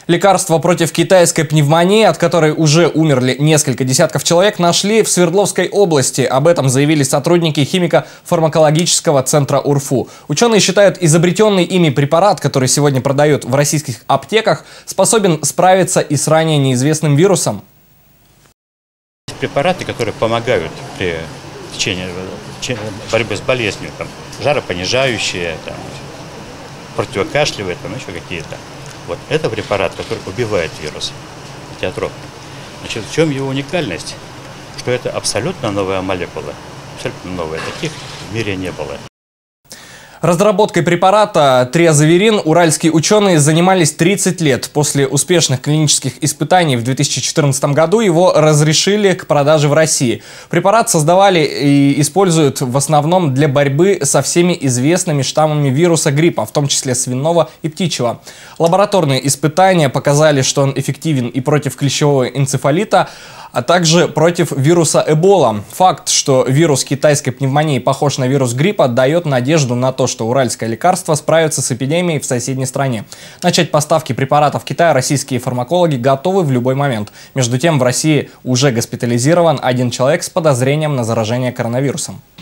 Лекарство против китайской пневмонии, от которой уже умерли несколько десятков человек, нашли в Свердловской области. Об этом заявили сотрудники химико-фармакологического центра УРФУ. Ученые считают, изобретенный ими препарат, который сегодня продают в российских аптеках, способен справиться и с ранее неизвестным вирусом. Препараты, которые помогают при борьбе с болезнью, там, жаропонижающие, там, противокашлевые, там, еще какие-то. Вот это препарат, который убивает вирус, этиотропный. Значит, в чем его уникальность? Что это абсолютно новая молекула, абсолютно новая. Таких в мире не было. Разработкой препарата Триазоверин уральские ученые занимались 30 лет. После успешных клинических испытаний в 2014 году его разрешили к продаже в России. Препарат создавали и используют в основном для борьбы со всеми известными штаммами вируса гриппа, в том числе свиного и птичьего. Лабораторные испытания показали, что он эффективен и против клещевого энцефалита, а также против вируса Эбола. Факт, что вирус китайской пневмонии похож на вирус гриппа, дает надежду на то, что уральское лекарство справится с эпидемией в соседней стране. Начать поставки препаратов в Китай российские фармакологи готовы в любой момент. Между тем, в России уже госпитализирован один человек с подозрением на заражение коронавирусом.